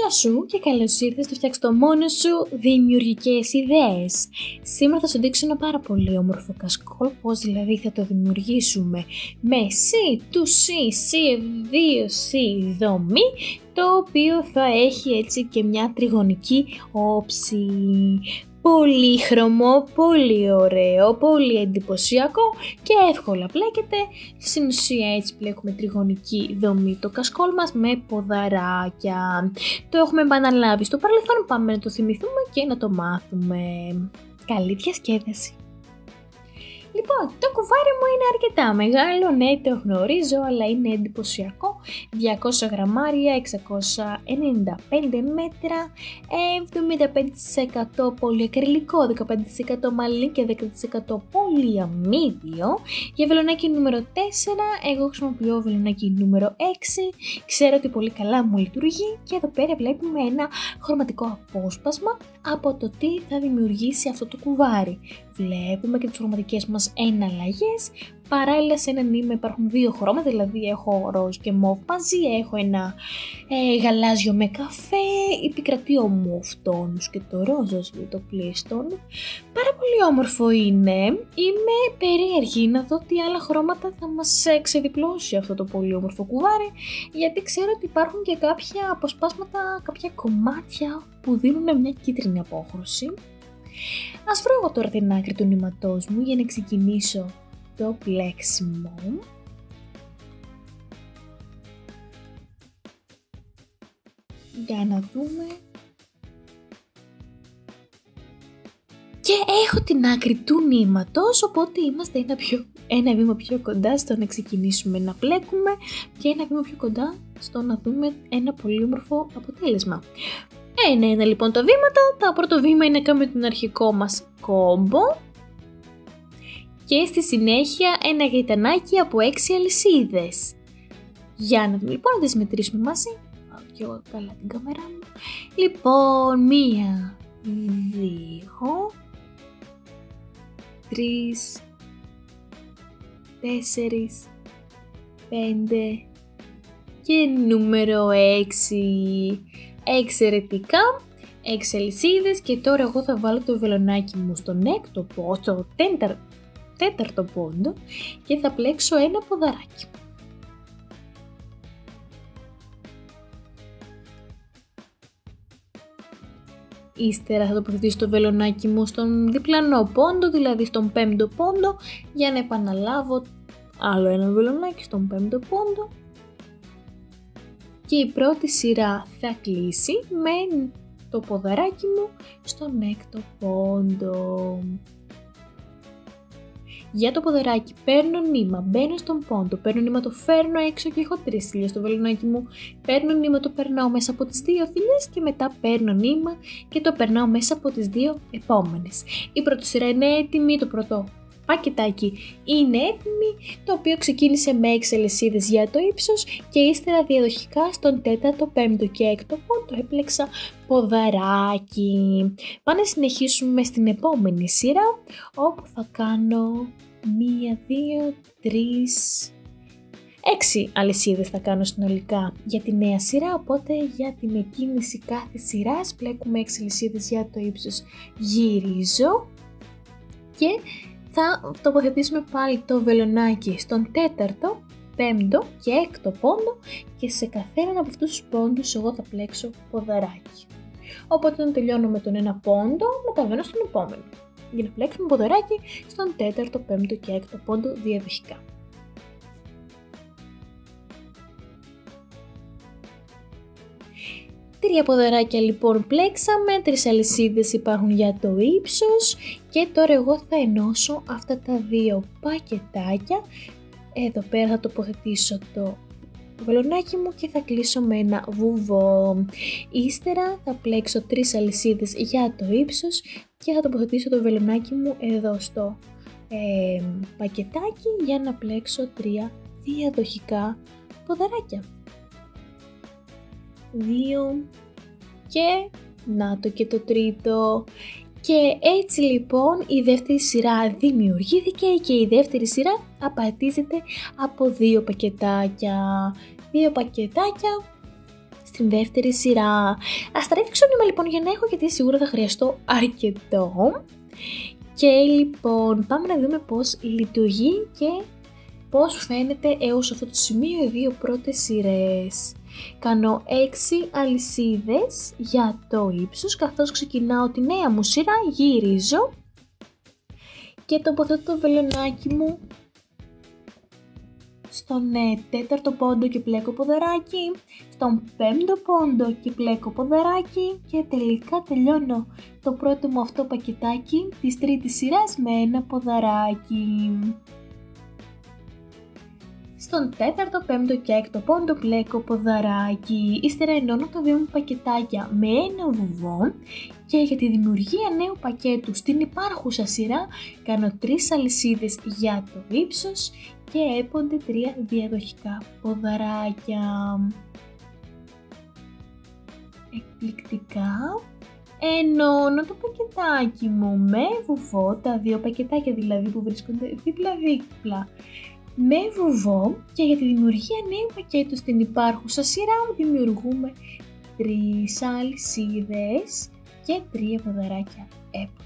Γεια σου και καλώς ήρθες στο Φτιάξ' το μόνος σου δημιουργικές ιδέες. Σήμερα θα σου δείξω ένα πάρα πολύ όμορφο κασκόλ, πώς δηλαδή θα το δημιουργήσουμε με C to C, C2C δομή, το οποίο θα έχει έτσι και μια τριγωνική όψη. Πολύχρωμο, πολύ ωραίο, πολύ εντυπωσιακό και εύκολα πλέκεται. Στην ουσία έτσι πλέκουμε τριγωνική δομή το κασκόλ μας με ποδαράκια. Το έχουμε επαναλάβει στο παρελθόν, πάμε να το θυμηθούμε και να το μάθουμε. Καλή διασκέδαση! Λοιπόν, το κουβάρι μου είναι αρκετά μεγάλο, ναι το γνωρίζω, αλλά είναι εντυπωσιακό. 200 γραμμάρια, 695 μέτρα, 75% πολυακριλικό, 15% μαλλί και 10% πολυαμίδιο. Για βελονάκι νούμερο 4, εγώ χρησιμοποιώ βελονάκι νούμερο 6, ξέρω ότι πολύ καλά μου λειτουργεί και εδώ πέρα βλέπουμε ένα χρωματικό απόσπασμα από το τι θα δημιουργήσει αυτό το κουβάρι. Βλέπουμε και τις χρωματικές μας εναλλαγές. Παράλληλα σε ένα νήμα υπάρχουν δύο χρώματα, δηλαδή έχω ροζ και μοβ μαζί, έχω ένα γαλάζιο με καφέ, επικρατεί ο μοβ τόνους και το ροζ το πλήστον. Πάρα πολύ όμορφο είναι, είμαι περίεργη να δω τι άλλα χρώματα θα μας ξεδιπλώσει αυτό το πολύ όμορφο κουβάρι, γιατί ξέρω ότι υπάρχουν και κάποια αποσπάσματα, κάποια κομμάτια που δίνουν μια κίτρινη απόχρωση. Ας βρω εγώ τώρα την άκρη του νήματός μου για να ξεκινήσω το πλέξιμο. Για να δούμε. Και έχω την άκρη του νήματος, οπότε είμαστε ένα βήμα πιο κοντά στο να ξεκινήσουμε να πλέκουμε και ένα βήμα πιο κοντά στο να δούμε ένα πολύ όμορφο αποτέλεσμα. Ένα λοιπόν τα βήματα. Το πρώτο βήμα είναι να κάνουμε τον αρχικό μας κόμπο και στη συνέχεια ένα γαϊτανάκι από 6 αλυσίδες. Για να δούμε λοιπόν, να τις μετρήσουμε μαζί. Πάω και εγώ καλά την κάμερά μου. Λοιπόν, 1, 2, 3, 4, 5 και νούμερο 6. Εξαιρετικά, 6 αλυσίδες και τώρα εγώ θα βάλω το βελονάκι μου στον στο τέταρτο πόντο και θα πλέξω ένα ποδαράκι. Ύστερα θα τοποθετήσω το βελονάκι μου στον διπλανό πόντο, δηλαδή στον 5ο πόντο, για να επαναλάβω άλλο ένα βελονάκι στον 5ο πόντο. Και η πρώτη σειρά θα κλείσει με το ποδαράκι μου στον 6ο πόντο. Για το ποδαράκι παίρνω νήμα, μπαίνω στον πόντο, παίρνω νήμα, το φέρνω έξω και έχω 3 θηλιές στο βελονάκι μου. Παίρνω νήμα, το περνάω μέσα από τις 2 θηλιές και μετά παίρνω νήμα και το περνάω μέσα από τις 2 επόμενες. Η πρώτη σειρά είναι έτοιμη, το πρώτο πακετάκι είναι έτοιμη, το οποίο ξεκίνησε με 6 αλυσίδες για το ύψος και ύστερα διαδοχικά στον 4ο, 5ο και 6ο πόντο έπλεξα ποδαράκι. Πάμε να συνεχίσουμε στην επόμενη σειρά, όπου θα κάνω 1, 2, 3, 6 αλυσίδες θα κάνω συνολικά για τη νέα σειρά, οπότε για την εκκίνηση κάθε σειράς πλέκουμε 6 αλυσίδες για το ύψος, γυρίζω και θα τοποθετήσουμε πάλι το βελονάκι στον 4ο, 5ο και 6ο πόντο και σε καθέναν από αυτούς τους πόντους εγώ θα πλέξω ποδαράκι. Οπότε όταν τελειώνω με τον ένα πόντο, μεταβαίνω στον επόμενο για να πλέξουμε ποδαράκι στον 4ο, 5ο και 6ο πόντο διαδοχικά. Τρία ποδαράκια λοιπόν πλέξαμε, 3 αλυσίδες υπάρχουν για το ύψος και τώρα εγώ θα ενώσω αυτά τα 2 πακετάκια. Εδώ πέρα θα τοποθετήσω το βελονάκι μου και θα κλείσω με ένα βουβό. Ύστερα θα πλέξω 3 αλυσίδες για το ύψος και θα τοποθετήσω το βελονάκι μου εδώ στο πακετάκι για να πλέξω 3 διαδοχικά ποδαράκια. 2 και να το και το τρίτο. Και έτσι λοιπόν η δεύτερη σειρά δημιουργήθηκε και η δεύτερη σειρά απαρτίζεται από 2 πακετάκια. 2 πακετάκια στην δεύτερη σειρά. Ας τραβήξω νήμα λοιπόν για να έχω, γιατί σίγουρα θα χρειαστώ αρκετό. Και λοιπόν πάμε να δούμε πώς λειτουργεί και πώς φαίνεται έως αυτό το σημείο οι δύο πρώτες σειρές. Κάνω 6 αλυσίδες για το ύψος, καθώς ξεκινάω τη νέα μου σειρά, γυρίζω και τοποθετώ το βελονάκι μου στον τέταρτο πόντο και πλέκω ποδαράκι, στον πέμπτο πόντο και πλέκω ποδαράκι και τελικά τελειώνω το πρώτο μου αυτό πακετάκι της τρίτης σειράς με ένα ποδαράκι. Στον τέταρτο, πέμπτο και έκτο πόντο πλέκω ποδαράκι. Ύστερα ενώνω τα δύο μου πακετάκια με ένα βουβό και για τη δημιουργία νέου πακέτου στην υπάρχουσα σειρά κάνω 3 αλυσίδες για το ύψος και έπονται 3 διαδοχικά ποδαράκια. Εκπληκτικά ενώνω το πακετάκι μου με βουβό, τα δύο πακετάκια δηλαδή που βρίσκονται δίπλα-δίπλα, με βουβό, και για τη δημιουργία νέου πακέτου στην υπάρχουσα σειρά δημιουργούμε 3 αλυσίδες και 3 ποδαράκια έπονται.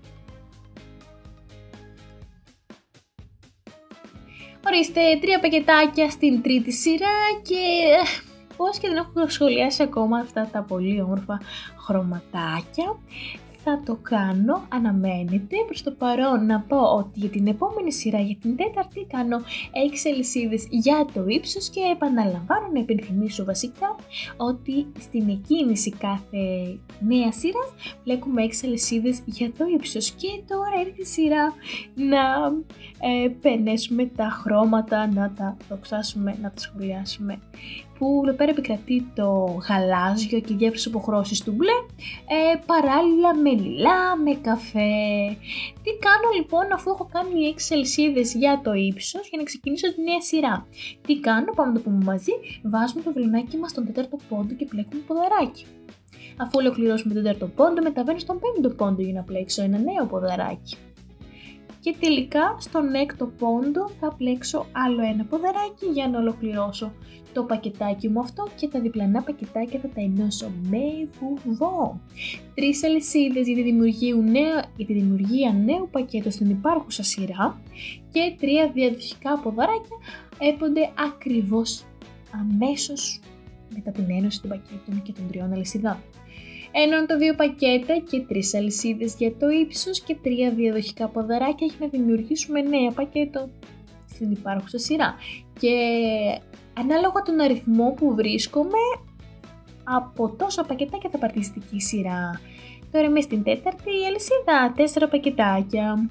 Ορίστε, 3 πακετάκια στην τρίτη σειρά και πώς και δεν έχω σχολιάσει ακόμα αυτά τα πολύ όμορφα χρωματάκια. Θα το κάνω, αναμένετε. Προς το παρόν να πω ότι για την επόμενη σειρά, για την τέταρτη, κάνω 6 αλυσίδες για το ύψος και επαναλαμβάνω να υπενθυμίσω βασικά ότι στην εκκίνηση κάθε νέα σειράς πλέκουμε 6 αλυσίδες για το ύψος. Και τώρα έρχεται η σειρά να πενέσουμε τα χρώματα, να τα δοξάσουμε, να τα σχολιάσουμε. Που εδώ πέρα επικρατεί το γαλάζιο και διάφορες αποχρώσεις του μπλε, παράλληλα με λιλά, με καφέ. Τι κάνω λοιπόν αφού έχω κάνει 6 αλυσίδες για το ύψος για να ξεκινήσω τη νέα σειρά? Τι κάνω, πάμε να το πούμε μαζί, βάζουμε το βελονάκι μας στον τέταρτο πόντο και πλέκουμε ποδαράκι. Αφού ολοκληρώσουμε τον τέταρτο πόντο, μεταβαίνω στον πέμπτο πόντο για να πλέξω ένα νέο ποδαράκι. Και τελικά στον έκτο πόντο θα πλέξω άλλο ένα ποδαράκι για να ολοκληρώσω το πακετάκι μου αυτό και τα διπλανά πακετάκια θα τα ενώσω με βουβό. 3 αλυσίδες για τη δημιουργία νέου πακέτου στην υπάρχουσα σειρά και 3 διαδοχικά ποδαράκια έπονται ακριβώς αμέσως μετά την ένωση των πακέτων και των 3 αλυσιδών. Ενώνω τα 2 πακέτα και 3 αλυσίδες για το ύψος και 3 διαδοχικά ποδαράκια για να δημιουργήσουμε νέα πακέτο στην υπάρχουσα σειρά. Και ανάλογα τον αριθμό που βρίσκομαι, από τόσα πακετάκια θα παρτιστική σειρά. Τώρα είμαι στην τέταρτη αλυσίδα, 4 πακετάκια.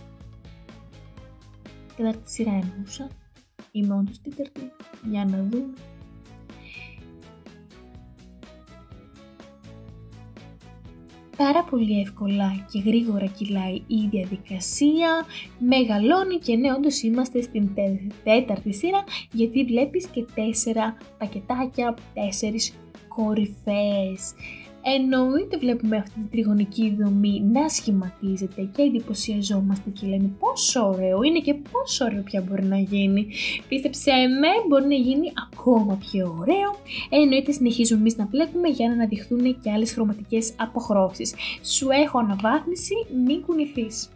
Τέταρτη σειρά εννοούσα. Είμαι όντως τέταρτη. Για να δούμε. Πάρα πολύ εύκολα και γρήγορα κυλάει η διαδικασία, μεγαλώνει και ναι, όντως είμαστε στην τέταρτη σειρά, γιατί βλέπεις και 4 πακετάκια, 4 κορυφές. Εννοείται βλέπουμε αυτή την τριγωνική δομή να σχηματίζεται και εντυπωσιαζόμαστε και λέμε πόσο ωραίο είναι και πόσο ωραίο πια μπορεί να γίνει. Πίστεψέ με, μπορεί να γίνει ακόμα πιο ωραίο. Εννοείται συνεχίζουμε εμείς να πλέκουμε για να αναδειχθούν και άλλες χρωματικές αποχρώσεις. Σου έχω αναβάθμιση, μην κουνηθείς.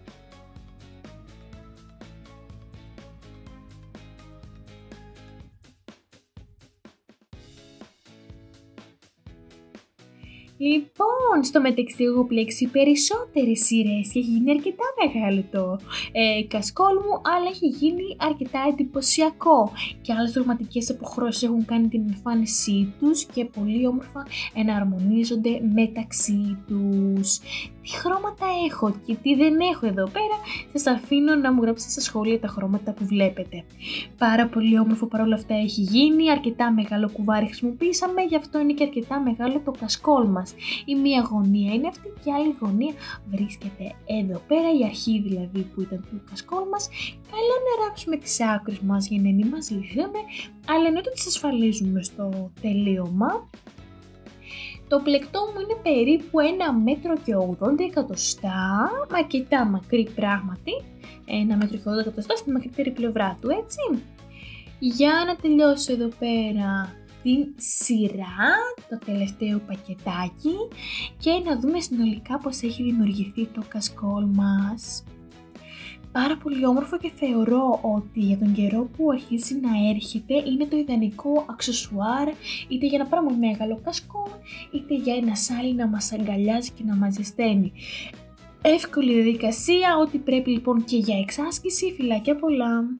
Λοιπόν, στο μεταξύ έχω πλέξει περισσότερες σειρές και έχει γίνει αρκετά μεγάλο το κασκόλ μου, αλλά έχει γίνει αρκετά εντυπωσιακό και άλλες δραματικές αποχρώσεις έχουν κάνει την εμφάνισή τους και πολύ όμορφα εναρμονίζονται μεταξύ τους. Τι χρώματα έχω και τι δεν έχω εδώ πέρα, σας αφήνω να μου γράψετε στα σχόλια τα χρώματα που βλέπετε. Πάρα πολύ όμορφο παρόλα αυτά έχει γίνει, αρκετά μεγάλο κουβάρι χρησιμοποίησαμε, γι' αυτό είναι και αρκετά μεγάλο το κασκόλ μας. Η μία γωνία είναι αυτή και η άλλη γωνία βρίσκεται εδώ πέρα, η αρχή δηλαδή που ήταν του κασκόλ μας. Καλό να ράψουμε τις άκρες μας για να μην μας λυθούμε, αλλά εννοείται ότι τις ασφαλίζουμε στο τελείωμα. Το πλεκτό μου είναι περίπου 1 μέτρο και 80 εκατοστά, αρκετά μακρύ πράγματι, 1 μέτρο και 80 εκατοστά στη μακρύτερη πλευρά του, έτσι. Για να τελειώσω εδώ πέρα την σειρά, το τελευταίο πακετάκι, και να δούμε συνολικά πώς έχει δημιουργηθεί το κασκόλ μας. Πάρα πολύ όμορφο και θεωρώ ότι για τον καιρό που αρχίζει να έρχεται είναι το ιδανικό αξεσουάρ, είτε για ένα πάρα πολύ μεγάλο κασκόλ, είτε για ένα σάλι να μας αγκαλιάζει και να μας ζεσταίνει. Εύκολη διαδικασία, ό,τι πρέπει λοιπόν και για εξάσκηση. Φιλάκια πολλά!